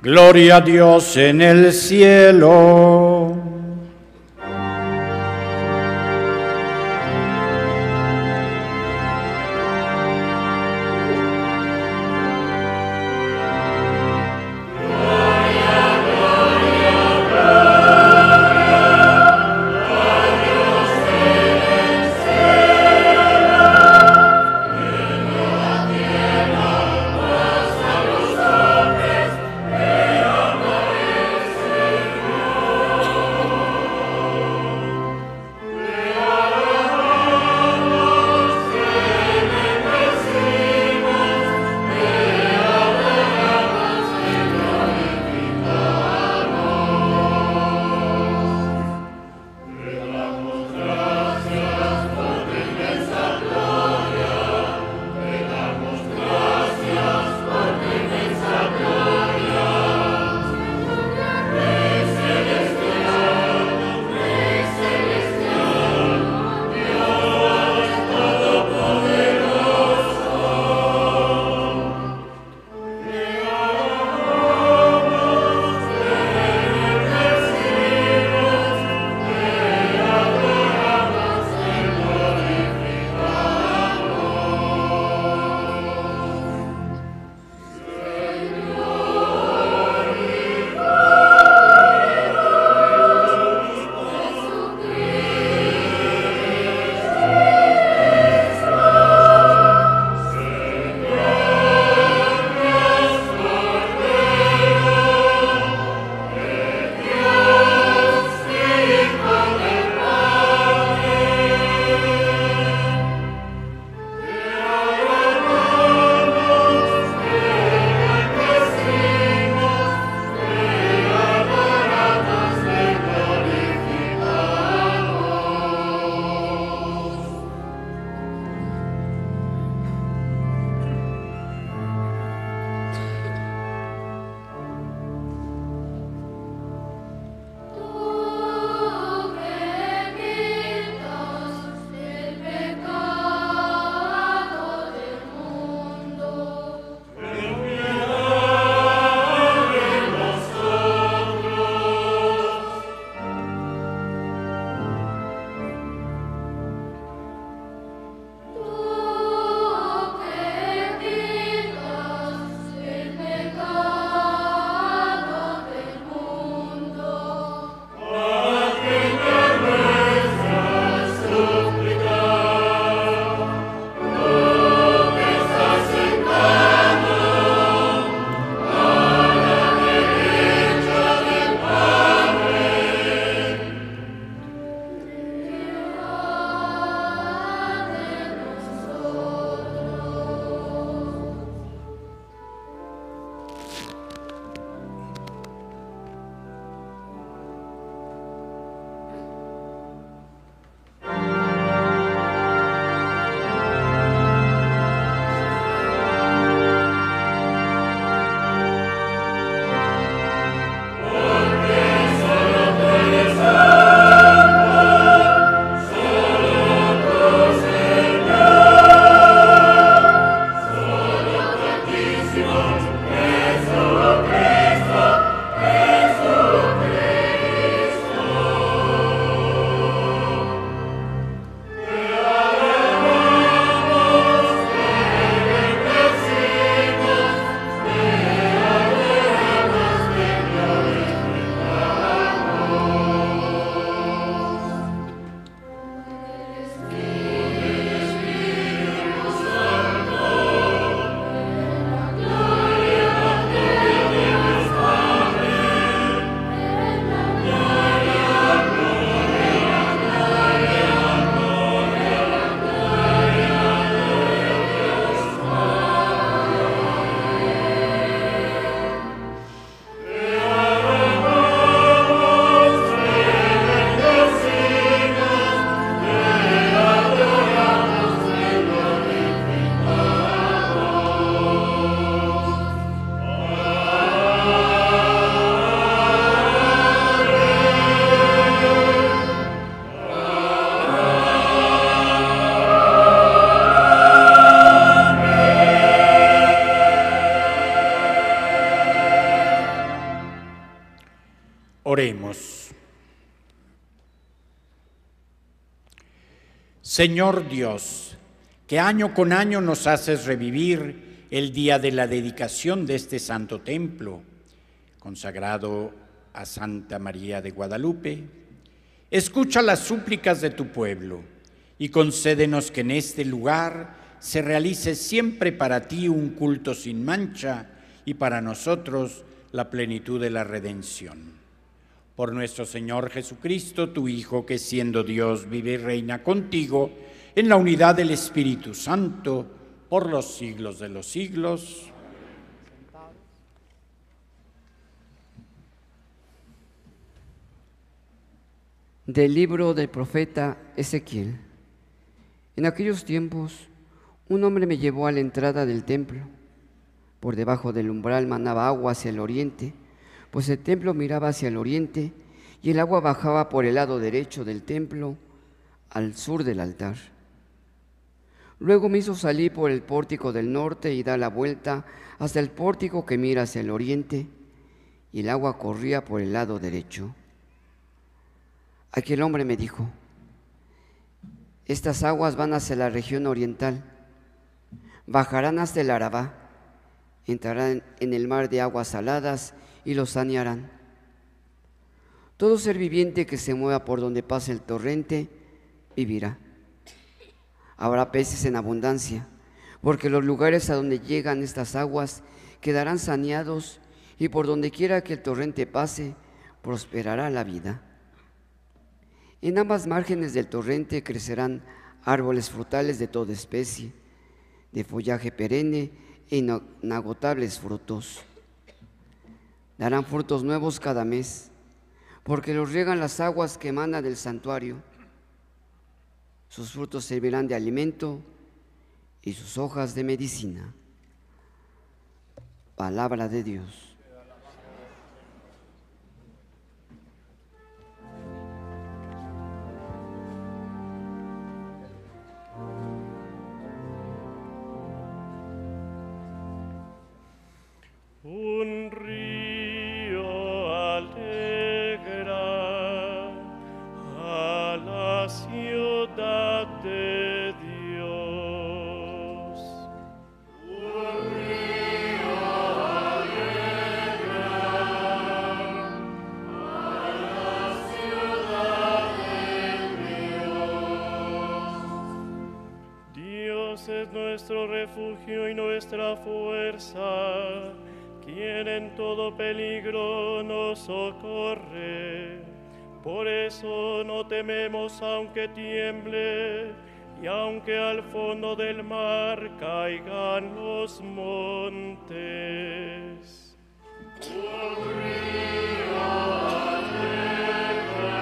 Gloria a Dios en el cielo. Señor Dios, que año con año nos haces revivir el día de la dedicación de este santo templo, consagrado a Santa María de Guadalupe, escucha las súplicas de tu pueblo y concédenos que en este lugar se realice siempre para ti un culto sin mancha y para nosotros la plenitud de la redención. Por nuestro Señor Jesucristo, tu Hijo, que siendo Dios vive y reina contigo en la unidad del Espíritu Santo, por los siglos de los siglos. Del libro del profeta Ezequiel. En aquellos tiempos, un hombre me llevó a la entrada del templo. Por debajo del umbral manaba agua hacia el oriente, pues el templo miraba hacia el oriente y el agua bajaba por el lado derecho del templo al sur del altar. Luego me hizo salir por el pórtico del norte y dar la vuelta hasta el pórtico que mira hacia el oriente, y el agua corría por el lado derecho. Aquel hombre me dijo: estas aguas van hacia la región oriental, bajarán hasta el Arabá, entrarán en el mar de aguas saladas y los sanearán. Todo ser viviente que se mueva por donde pase el torrente vivirá. Habrá peces en abundancia, porque los lugares a donde llegan estas aguas quedarán saneados, y por donde quiera que el torrente pase, prosperará la vida. En ambas márgenes del torrente crecerán árboles frutales de toda especie, de follaje perenne e inagotables frutos. Darán frutos nuevos cada mes, porque los riegan las aguas que emanan del santuario. Sus frutos servirán de alimento y sus hojas de medicina. Palabra de Dios. Un río alegra a la ciudad de Dios. Un río alegra a la ciudad de Dios. Dios es nuestro refugio y nuestra fuerza, quien en todo peligro nos socorre. Por eso no tememos aunque tiemble, y aunque al fondo del mar caigan los montes. Un río alegra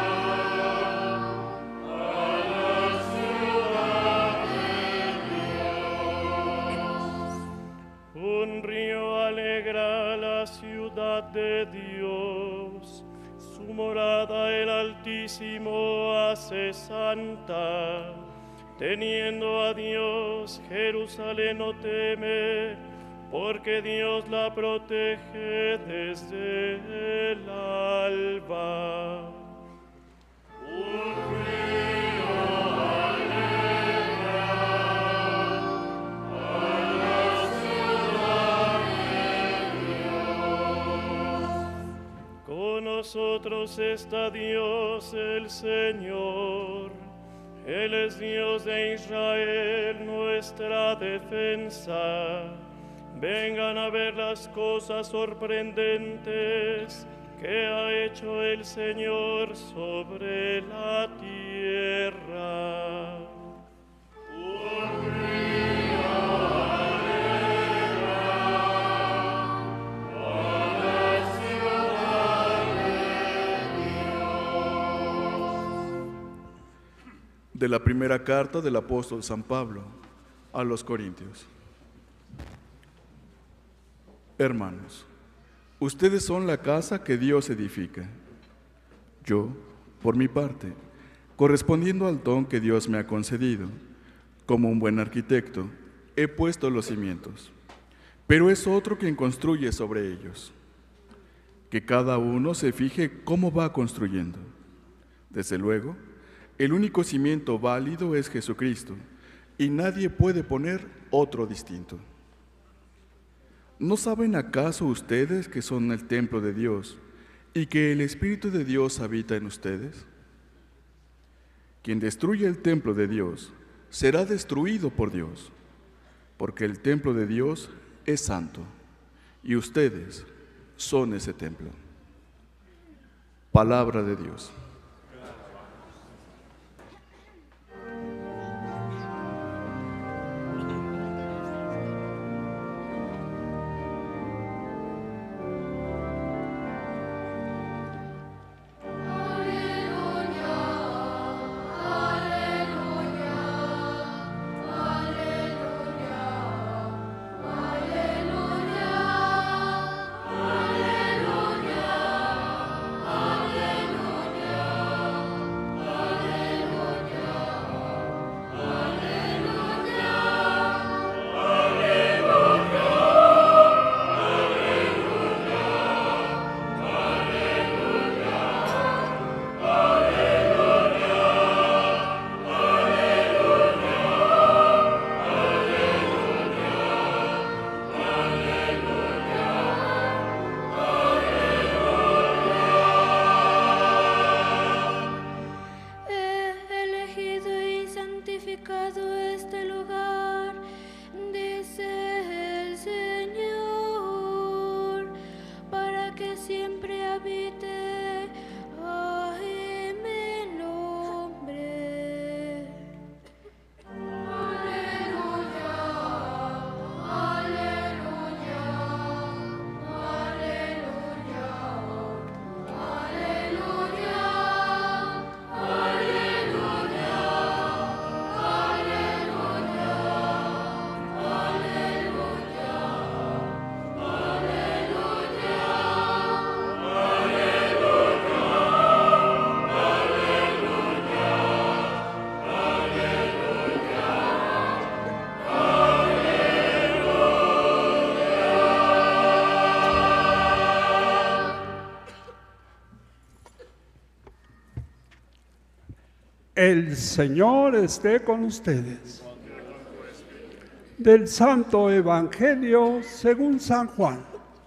a la ciudad de Dios. Un río alegra la ciudad de Dios, su morada el Altísimo hace santa. Teniendo a Dios, Jerusalén no teme, porque Dios la protege desde el alba. Un río alegra a la ciudad de Dios. Con nosotros está Dios el Señor. Él es Dios de Israel, nuestra defensa. Vengan a ver las cosas sorprendentes que ha hecho el Señor sobre la tierra. Un río alegra a la ciudad de Dios. De la primera carta del apóstol San Pablo a los Corintios. Hermanos, ustedes son la casa que Dios edifica. Yo, por mi parte, correspondiendo al don que Dios me ha concedido, como un buen arquitecto, he puesto los cimientos, pero es otro quien construye sobre ellos. Que cada uno se fije cómo va construyendo. Desde luego, El único cimiento válido es Jesucristo, y nadie puede poner otro distinto. ¿No saben acaso ustedes que son el templo de Dios y que el Espíritu de Dios habita en ustedes? Quien destruye el templo de Dios será destruido por Dios, porque el templo de Dios es santo, y ustedes son ese templo. Palabra de Dios. Este lugar, dice el Señor, para que siempre habite ahí mi nombre. Aleluya, aleluya, aleluya, aleluya, aleluya. El Señor esté con ustedes. Del Santo Evangelio según San Juan.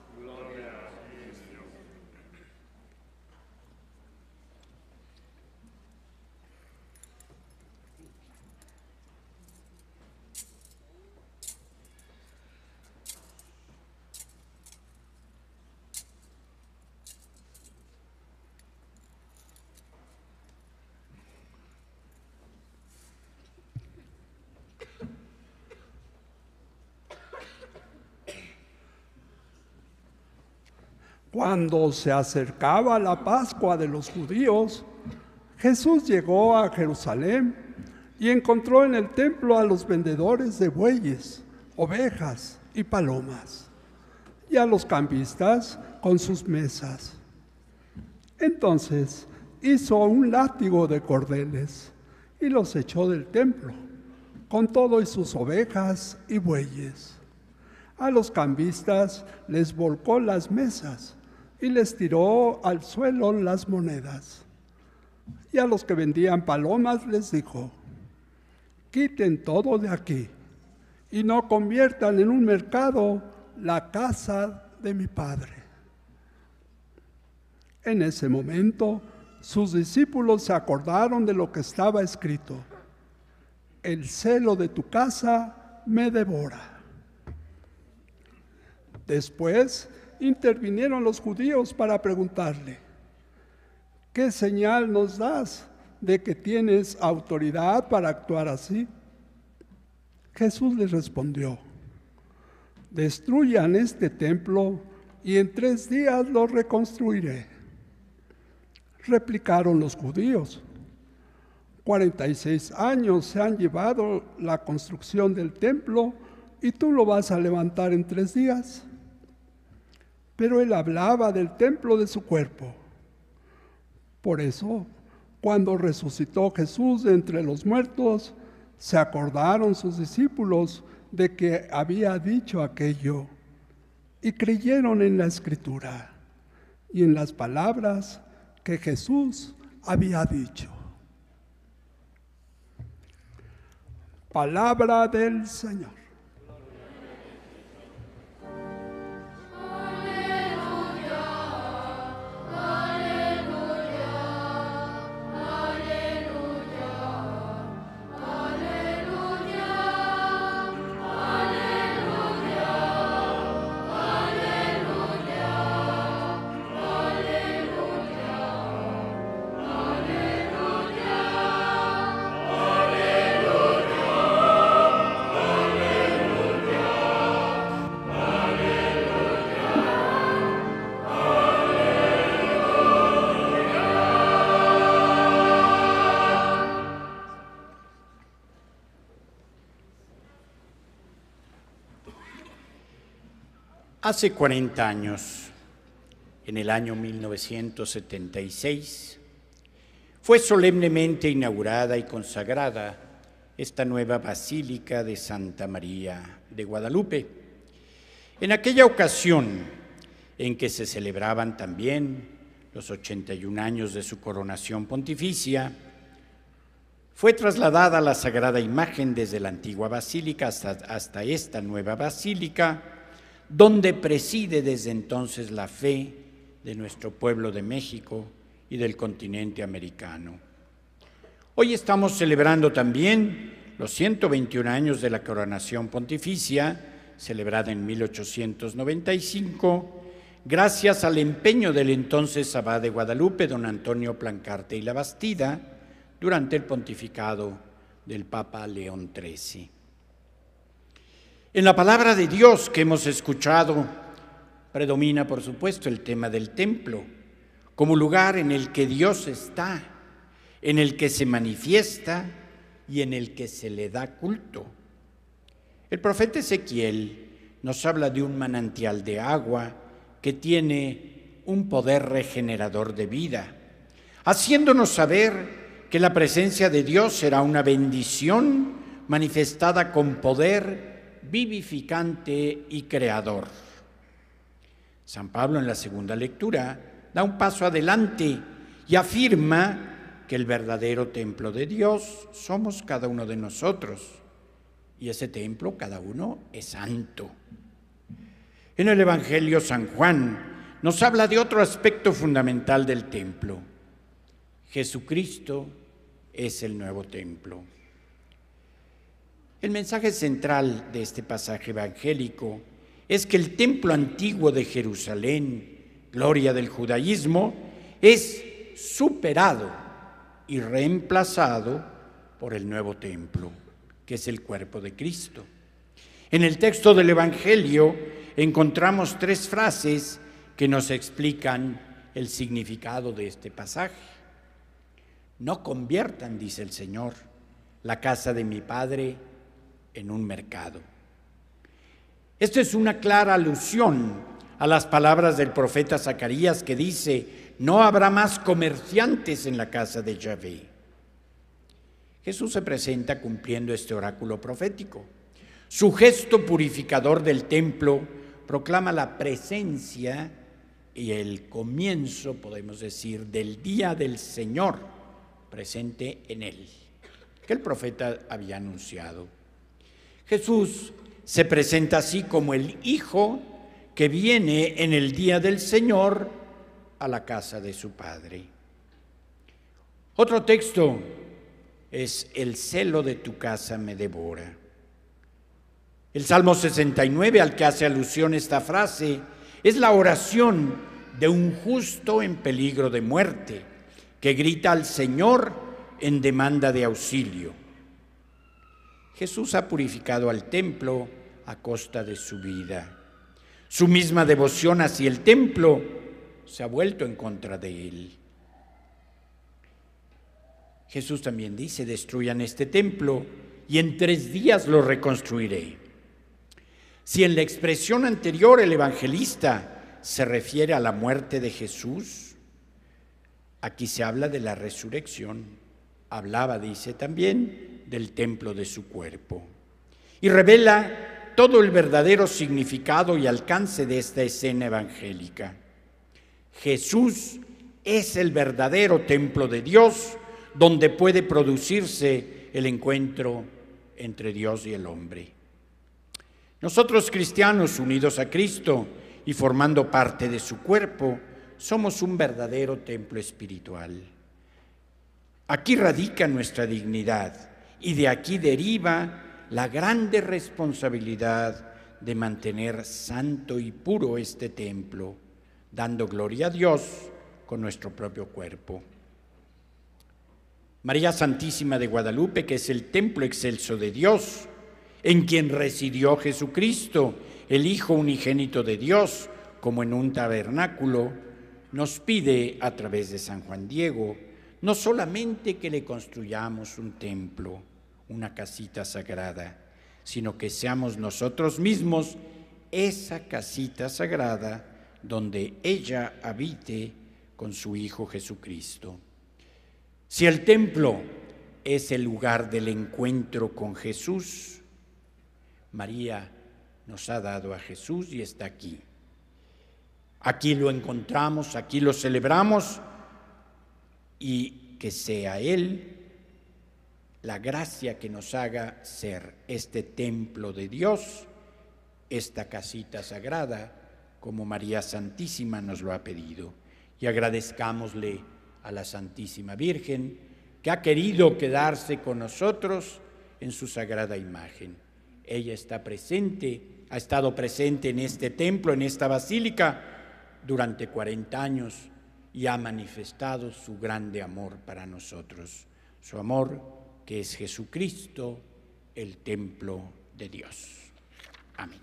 Cuando se acercaba la Pascua de los judíos, Jesús llegó a Jerusalén y encontró en el templo a los vendedores de bueyes, ovejas y palomas, y a los cambistas con sus mesas. Entonces hizo un látigo de cordeles y los echó del templo, con todo y sus ovejas y bueyes. A los cambistas les volcó las mesas y les tiró al suelo las monedas. Y a los que vendían palomas les dijo: quiten todo de aquí y no conviertan en un mercado la casa de mi Padre. En ese momento, sus discípulos se acordaron de lo que estaba escrito: el celo de tu casa me devora. Después intervinieron los judíos para preguntarle: ¿qué señal nos das de que tienes autoridad para actuar así? Jesús les respondió: destruyan este templo y en 3 días lo reconstruiré. Replicaron los judíos: 46 años se han llevado la construcción del templo y tú lo vas a levantar en 3 días. Pero él hablaba del templo de su cuerpo. Por eso, cuando resucitó Jesús de entre los muertos, se acordaron sus discípulos de que había dicho aquello y creyeron en la Escritura y en las palabras que Jesús había dicho. Palabra del Señor. Hace 40 años, en el año 1976, fue solemnemente inaugurada y consagrada esta nueva Basílica de Santa María de Guadalupe. En aquella ocasión en que se celebraban también los 81 años de su coronación pontificia, fue trasladada la sagrada imagen desde la antigua basílica hasta esta nueva basílica, donde preside desde entonces la fe de nuestro pueblo de México y del continente americano. Hoy estamos celebrando también los 121 años de la coronación pontificia, celebrada en 1895, gracias al empeño del entonces abad de Guadalupe, don Antonio Plancarte y Labastida, durante el pontificado del Papa León XIII. En la palabra de Dios que hemos escuchado, predomina, por supuesto, el tema del templo, como lugar en el que Dios está, en el que se manifiesta y en el que se le da culto. El profeta Ezequiel nos habla de un manantial de agua que tiene un poder regenerador de vida, haciéndonos saber que la presencia de Dios será una bendición manifestada con poder vivificante y creador. San Pablo en la segunda lectura da un paso adelante y afirma que el verdadero templo de Dios somos cada uno de nosotros, y ese templo, cada uno, es santo. En el Evangelio, San Juan nos habla de otro aspecto fundamental del templo. Jesucristo es el nuevo templo. El mensaje central de este pasaje evangélico es que el templo antiguo de Jerusalén, gloria del judaísmo, es superado y reemplazado por el nuevo templo, que es el cuerpo de Cristo. En el texto del Evangelio encontramos 3 frases que nos explican el significado de este pasaje. No conviertan, dice el Señor, la casa de mi Padre en un mercado. Esto es una clara alusión a las palabras del profeta Zacarías que dice: no habrá más comerciantes en la casa de Yahvé. Jesús se presenta cumpliendo este oráculo profético. Su gesto purificador del templo proclama la presencia y el comienzo, podemos decir, del día del Señor presente en él, que el profeta había anunciado. Jesús se presenta así como el Hijo que viene en el día del Señor a la casa de su Padre. Otro texto es: el celo de tu casa me devora. El Salmo 69, al que hace alusión esta frase, es la oración de un justo en peligro de muerte, que grita al Señor en demanda de auxilio. Jesús ha purificado al templo a costa de su vida. Su misma devoción hacia el templo se ha vuelto en contra de él. Jesús también dice: destruyan este templo y en 3 días lo reconstruiré. Si en la expresión anterior el evangelista se refiere a la muerte de Jesús, aquí se habla de la resurrección. Hablaba, dice, también del templo de su cuerpo. Y revela todo el verdadero significado y alcance de esta escena evangélica. Jesús es el verdadero templo de Dios, donde puede producirse el encuentro entre Dios y el hombre. Nosotros cristianos unidos a Cristo y formando parte de su cuerpo, somos un verdadero templo espiritual. Aquí radica nuestra dignidad y de aquí deriva la grande responsabilidad de mantener santo y puro este templo, dando gloria a Dios con nuestro propio cuerpo. María Santísima de Guadalupe, que es el templo excelso de Dios, en quien residió Jesucristo, el Hijo unigénito de Dios, como en un tabernáculo, nos pide a través de San Juan Diego no solamente que le construyamos un templo, una casita sagrada, sino que seamos nosotros mismos esa casita sagrada donde ella habite con su Hijo Jesucristo. Si el templo es el lugar del encuentro con Jesús, María nos ha dado a Jesús y está aquí. Aquí lo encontramos, aquí lo celebramos, y que sea Él la gracia que nos haga ser este templo de Dios, esta casita sagrada, como María Santísima nos lo ha pedido. Y agradezcámosle a la Santísima Virgen que ha querido quedarse con nosotros en su sagrada imagen. Ella está presente, ha estado presente en este templo, en esta basílica, durante 40 años y ha manifestado su grande amor para nosotros, su amor que es Jesucristo, el templo de Dios. Amén.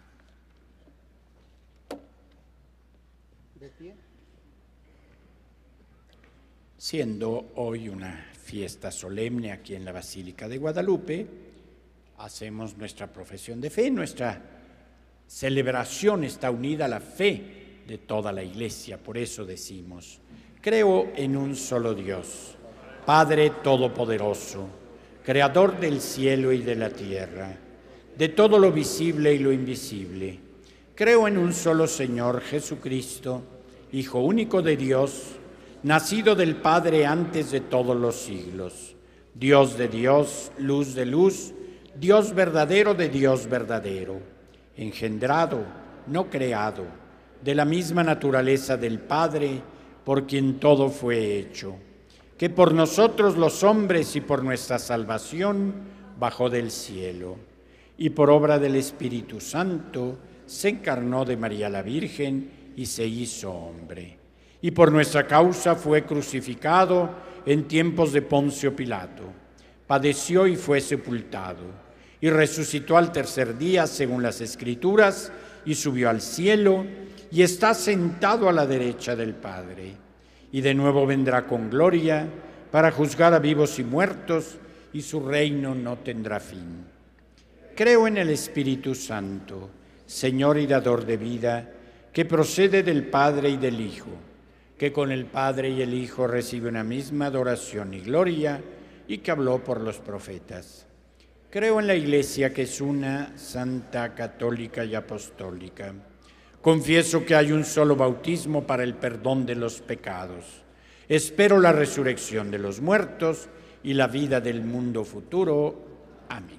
Siendo hoy una fiesta solemne aquí en la Basílica de Guadalupe, hacemos nuestra profesión de fe, nuestra celebración está unida a la fe de toda la Iglesia, por eso decimos: creo en un solo Dios, Padre Todopoderoso, Creador del cielo y de la tierra, de todo lo visible y lo invisible. Creo en un solo Señor Jesucristo, Hijo único de Dios, nacido del Padre antes de todos los siglos, Dios de Dios, luz de luz, Dios verdadero de Dios verdadero, engendrado, no creado, de la misma naturaleza del Padre, por quien todo fue hecho, que por nosotros los hombres y por nuestra salvación bajó del cielo, y por obra del Espíritu Santo se encarnó de María la Virgen y se hizo hombre. Y por nuestra causa fue crucificado en tiempos de Poncio Pilato, padeció y fue sepultado, y resucitó al tercer día según las Escrituras, y subió al cielo, y está sentado a la derecha del Padre. Y de nuevo vendrá con gloria para juzgar a vivos y muertos, y su reino no tendrá fin. Creo en el Espíritu Santo, Señor y dador de vida, que procede del Padre y del Hijo, que con el Padre y el Hijo recibe una misma adoración y gloria, y que habló por los profetas. Creo en la Iglesia, que es una, santa, católica y apostólica. Confieso que hay un solo bautismo para el perdón de los pecados. Espero la resurrección de los muertos y la vida del mundo futuro. Amén.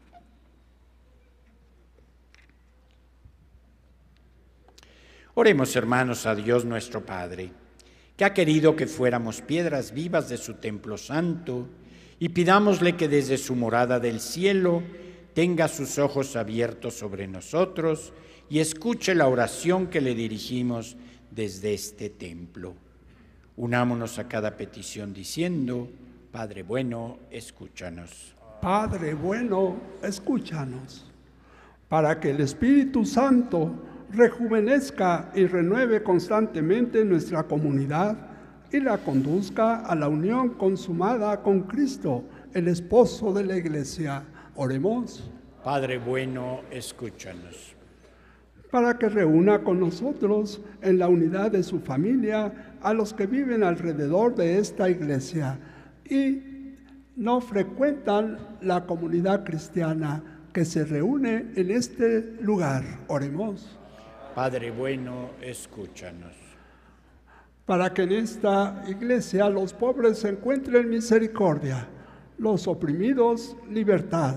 Oremos, hermanos, a Dios nuestro Padre, que ha querido que fuéramos piedras vivas de su templo santo, y pidámosle que desde su morada del cielo tenga sus ojos abiertos sobre nosotros y escuche la oración que le dirigimos desde este templo. Unámonos a cada petición diciendo: Padre bueno, escúchanos. Padre bueno, escúchanos, para que el Espíritu Santo rejuvenezca y renueve constantemente nuestra comunidad y la conduzca a la unión consumada con Cristo, el esposo de la Iglesia. Oremos. Padre bueno, escúchanos. Para que reúna con nosotros en la unidad de su familia a los que viven alrededor de esta Iglesia y no frecuentan la comunidad cristiana que se reúne en este lugar. Oremos. Padre bueno, escúchanos. Para que en esta Iglesia los pobres encuentren misericordia, los oprimidos libertad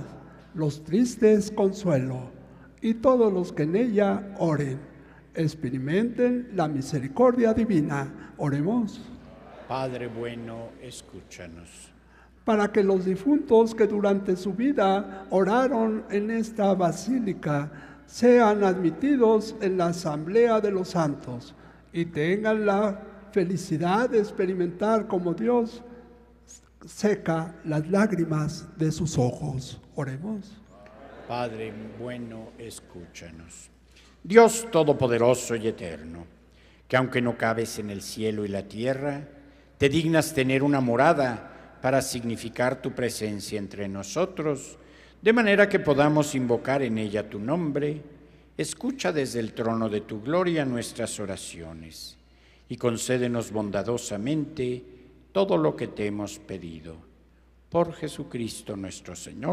los tristes consuelo, y todos los que en ella oren, experimenten la misericordia divina. Oremos. Padre bueno, escúchanos. Para que los difuntos que durante su vida oraron en esta basílica sean admitidos en la asamblea de los santos y tengan la felicidad de experimentar como Dios seca las lágrimas de sus ojos. Oremos. Padre bueno, escúchanos. Dios todopoderoso y eterno, que aunque no cabes en el cielo y la tierra, te dignas tener una morada para significar tu presencia entre nosotros, de manera que podamos invocar en ella tu nombre. Escucha desde el trono de tu gloria nuestras oraciones y concédenos bondadosamente todo lo que te hemos pedido. Por Jesucristo nuestro Señor.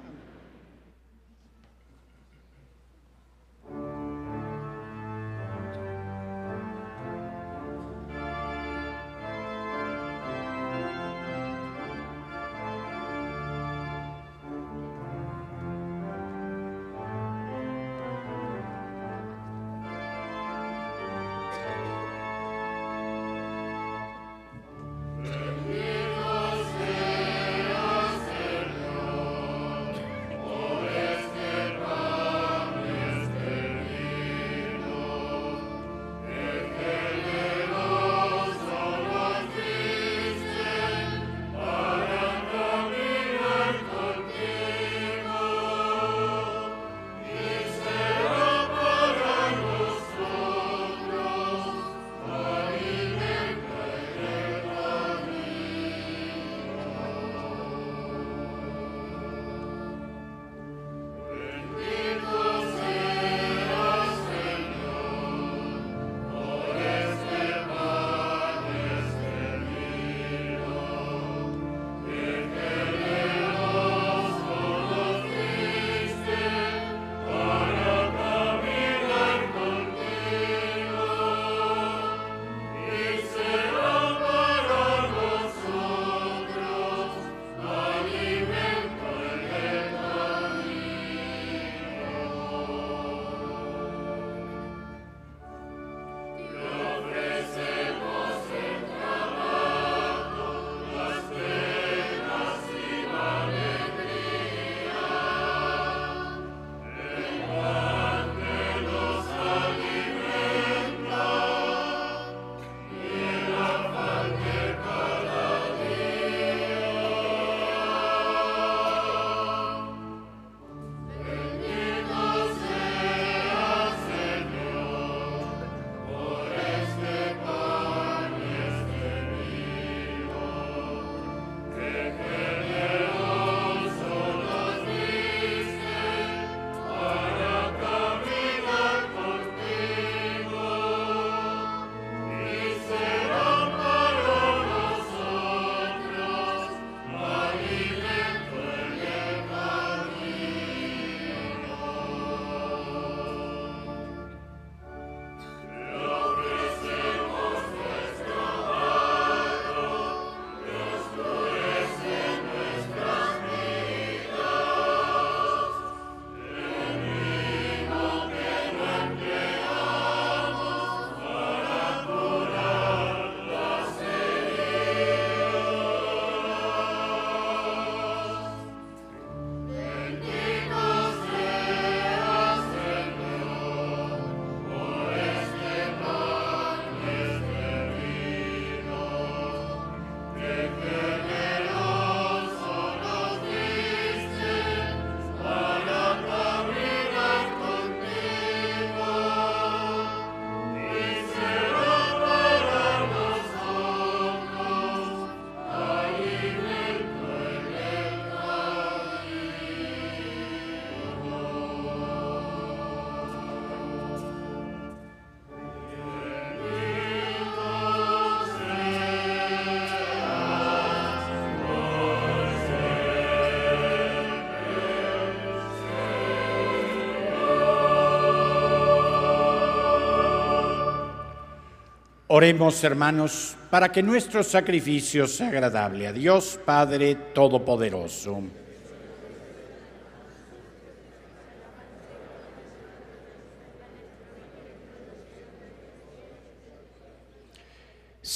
Oremos, hermanos, para que nuestro sacrificio sea agradable a Dios Padre Todopoderoso.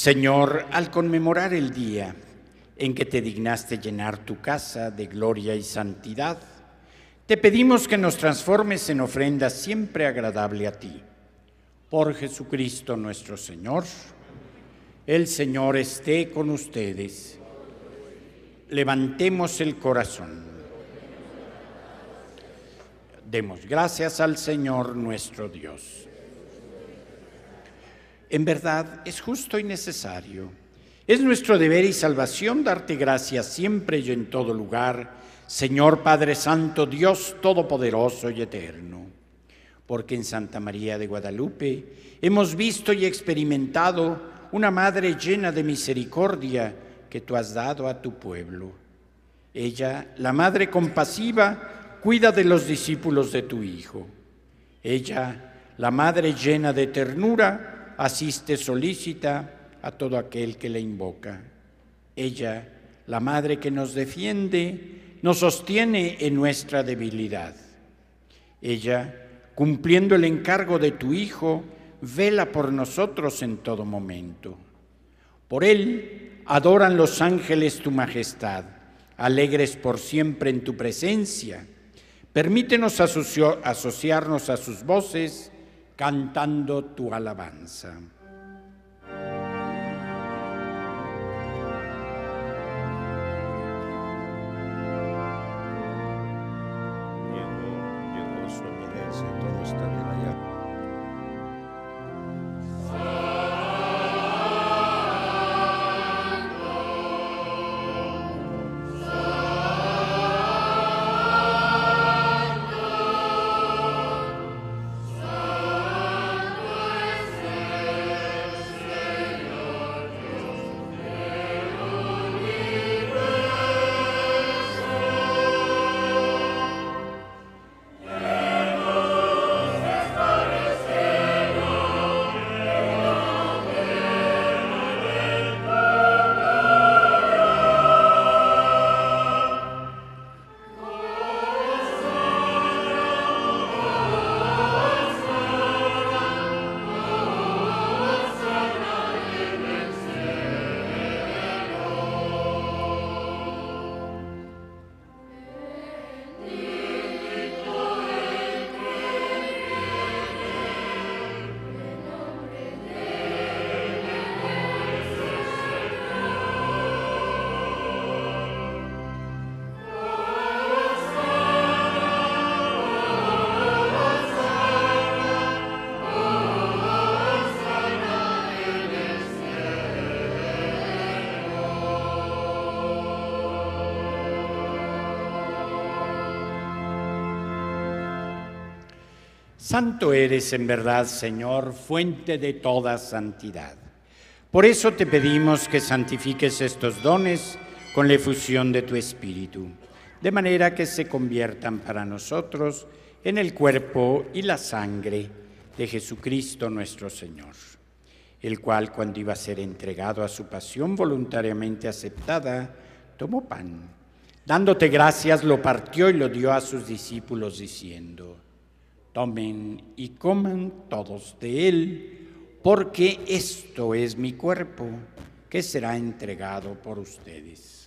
Señor, al conmemorar el día en que te dignaste llenar tu casa de gloria y santidad, te pedimos que nos transformes en ofrenda siempre agradable a ti. Por Jesucristo nuestro Señor. El Señor esté con ustedes. Levantemos el corazón. Demos gracias al Señor nuestro Dios. En verdad, es justo y necesario. Es nuestro deber y salvación darte gracias siempre y en todo lugar, Señor Padre Santo, Dios Todopoderoso y Eterno. Porque en Santa María de Guadalupe hemos visto y experimentado una Madre llena de misericordia que tú has dado a tu pueblo. Ella, la Madre compasiva, cuida de los discípulos de tu Hijo. Ella, la Madre llena de ternura, asiste solícita a todo aquel que le invoca. Ella, la Madre que nos defiende, nos sostiene en nuestra debilidad. Ella, cumpliendo el encargo de tu Hijo, vela por nosotros en todo momento. Por Él adoran los ángeles tu majestad, alegres por siempre en tu presencia. Permítenos asociarnos a sus voces, cantando tu alabanza. Todos también allá. Santo eres en verdad, Señor, fuente de toda santidad. Por eso te pedimos que santifiques estos dones con la efusión de tu Espíritu, de manera que se conviertan para nosotros en el cuerpo y la sangre de Jesucristo nuestro Señor, el cual, cuando iba a ser entregado a su pasión voluntariamente aceptada, tomó pan. Dándote gracias, lo partió y lo dio a sus discípulos, diciendo: tomen y coman todos de él, porque esto es mi cuerpo, que será entregado por ustedes.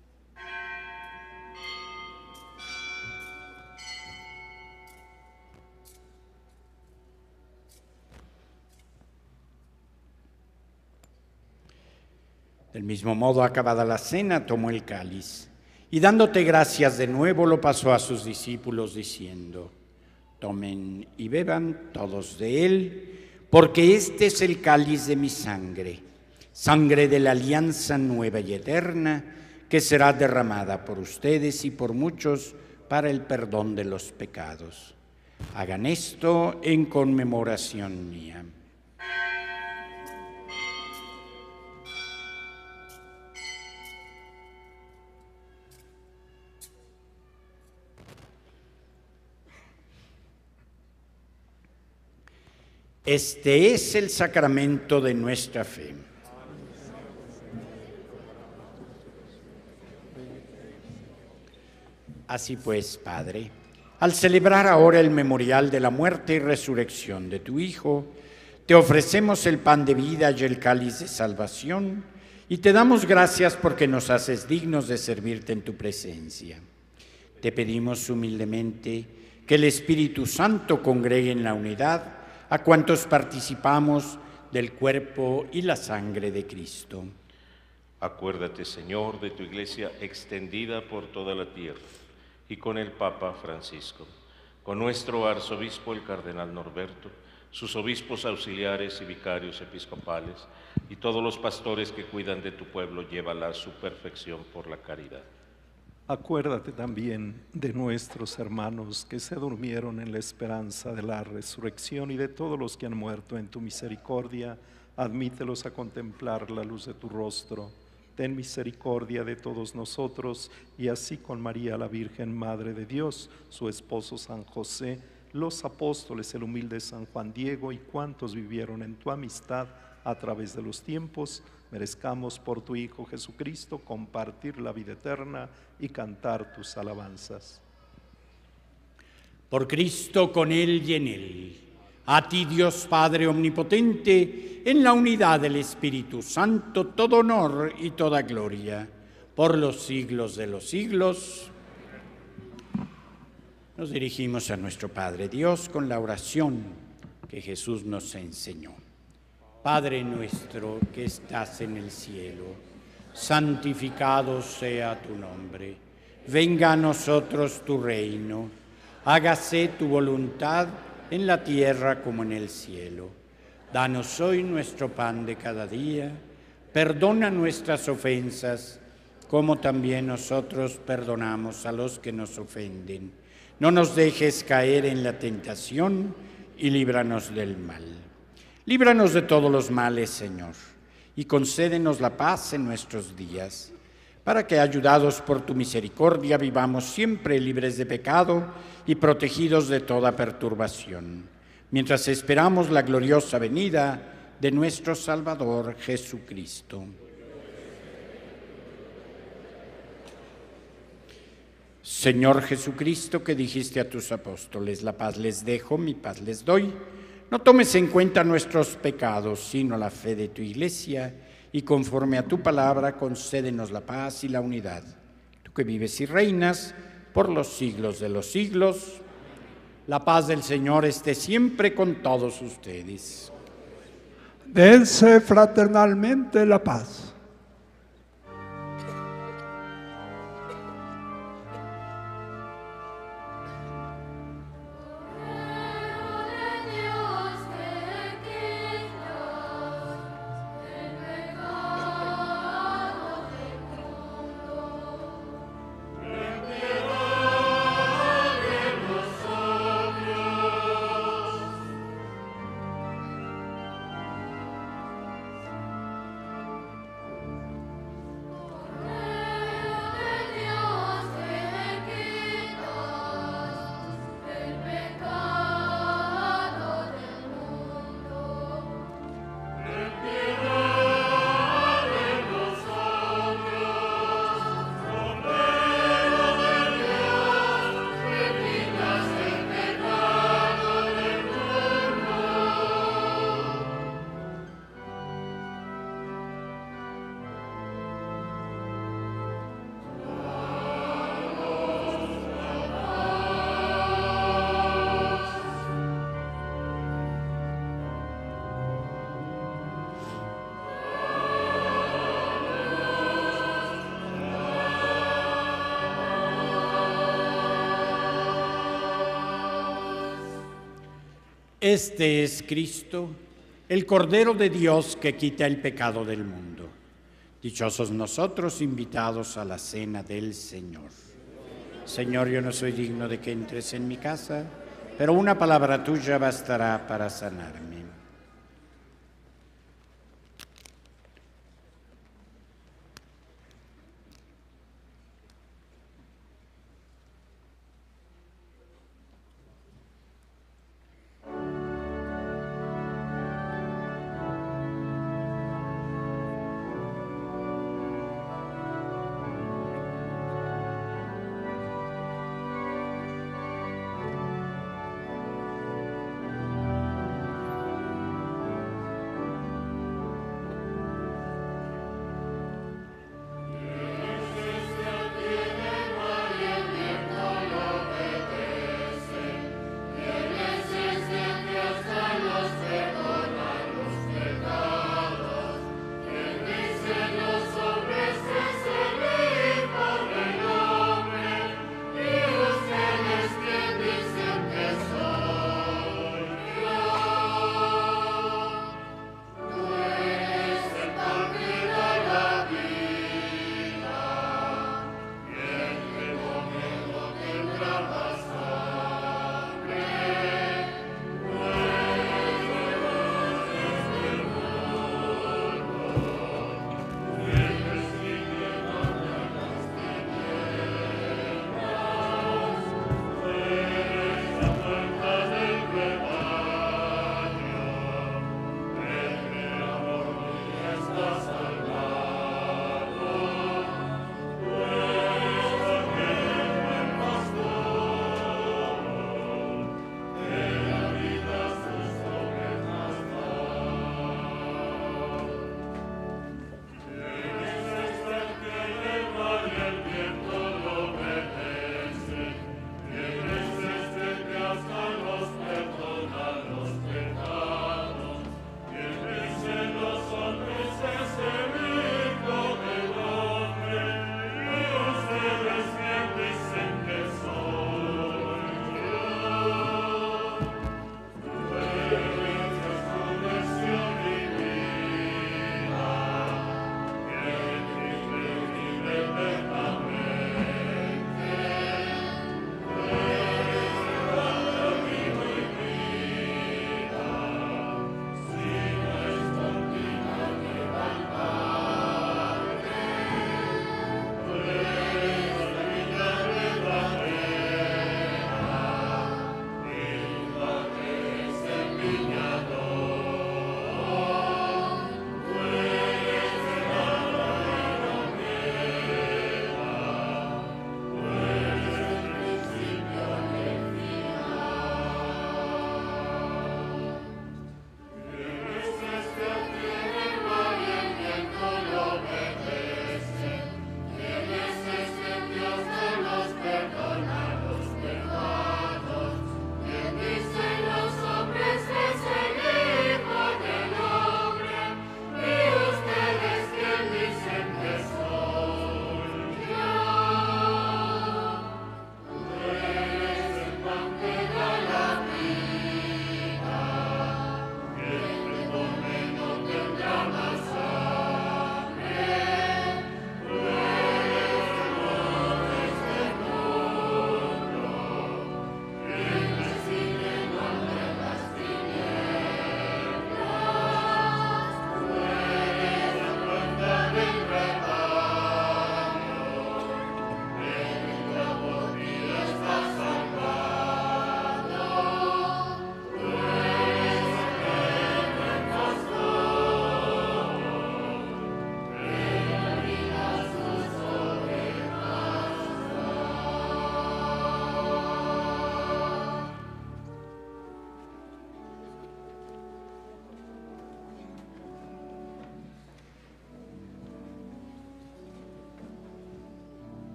Del mismo modo, acabada la cena, tomó el cáliz, y dándote gracias de nuevo, lo pasó a sus discípulos, diciendo: tomen y beban todos de él, porque este es el cáliz de mi sangre, sangre de la alianza nueva y eterna, que será derramada por ustedes y por muchos para el perdón de los pecados. Hagan esto en conmemoración mía. Este es el sacramento de nuestra fe. Así pues, Padre, al celebrar ahora el memorial de la muerte y resurrección de tu Hijo, Te ofrecemos el pan de vida y el cáliz de salvación, y te damos gracias porque nos haces dignos de servirte en tu presencia. Te pedimos humildemente que el Espíritu Santo congregue en la unidad a cuantos participamos del cuerpo y la sangre de Cristo. Acuérdate, Señor, de tu Iglesia extendida por toda la tierra, y con el Papa Francisco, con nuestro arzobispo el cardenal Norberto, sus obispos auxiliares y vicarios episcopales, y todos los pastores que cuidan de tu pueblo, llévala a su perfección por la caridad. Acuérdate también de nuestros hermanos que se durmieron en la esperanza de la resurrección, y de todos los que han muerto en tu misericordia. Admítelos a contemplar la luz de tu rostro. Ten misericordia de todos nosotros, y así con María la Virgen, Madre de Dios, su esposo San José, los apóstoles, el humilde San Juan Diego, y cuantos vivieron en tu amistad a través de los tiempos, merezcamos por tu Hijo Jesucristo compartir la vida eterna y cantar tus alabanzas. Por Cristo, con Él y en Él, a ti, Dios Padre Omnipotente, en la unidad del Espíritu Santo, todo honor y toda gloria, por los siglos de los siglos. Nos dirigimos a nuestro Padre Dios con la oración que Jesús nos enseñó. Padre nuestro que estás en el cielo, santificado sea tu nombre. Venga a nosotros tu reino. Hágase tu voluntad en la tierra como en el cielo. Danos hoy nuestro pan de cada día. Perdona nuestras ofensas, como también nosotros perdonamos a los que nos ofenden. No nos dejes caer en la tentación y líbranos del mal. Líbranos de todos los males, Señor, y concédenos la paz en nuestros días, para que, ayudados por tu misericordia, vivamos siempre libres de pecado y protegidos de toda perturbación, mientras esperamos la gloriosa venida de nuestro Salvador Jesucristo. Señor Jesucristo, que dijiste a tus apóstoles, la paz les dejo, mi paz les doy. No tomes en cuenta nuestros pecados, sino la fe de tu Iglesia, y conforme a tu palabra, concédenos la paz y la unidad. Tú que vives y reinas por los siglos de los siglos, la paz del Señor esté siempre con todos ustedes. Dense fraternalmente la paz. Este es Cristo, el Cordero de Dios que quita el pecado del mundo. Dichosos nosotros invitados a la cena del Señor. Señor, yo no soy digno de que entres en mi casa, pero una palabra tuya bastará para sanarme.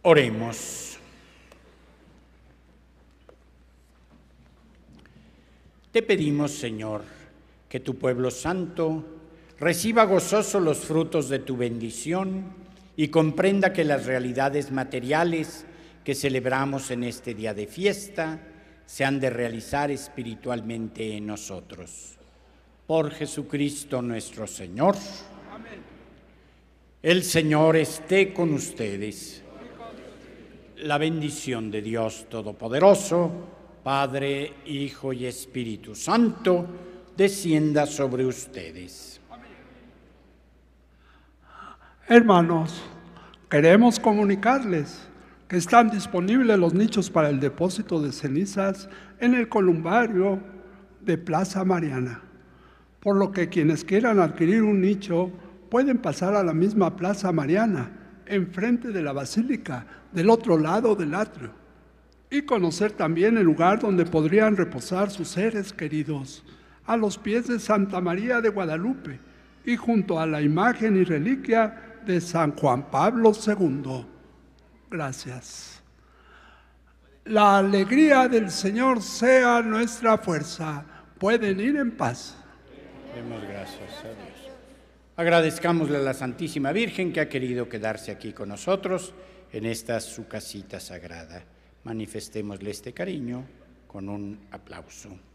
Oremos. Te pedimos, Señor, que tu pueblo santo reciba gozoso los frutos de tu bendición y comprenda que las realidades materiales que celebramos en este día de fiesta se han de realizar espiritualmente en nosotros. Por Jesucristo nuestro Señor. Amén. El Señor esté con ustedes. La bendición de Dios Todopoderoso, Padre, Hijo y Espíritu Santo, descienda sobre ustedes. Hermanos, queremos comunicarles que están disponibles los nichos para el depósito de cenizas en el columbario de Plaza Mariana, por lo que quienes quieran adquirir un nicho pueden pasar a la misma Plaza Mariana, enfrente de la Basílica, del otro lado del atrio, y conocer también el lugar donde podrían reposar sus seres queridos, a los pies de Santa María de Guadalupe y junto a la imagen y reliquia de San Juan Pablo II. Gracias. La alegría del Señor sea nuestra fuerza. Pueden ir en paz. Demos gracias a Dios. Agradezcámosle a la Santísima Virgen que ha querido quedarse aquí con nosotros en esta su casita sagrada. Manifestémosle este cariño con un aplauso.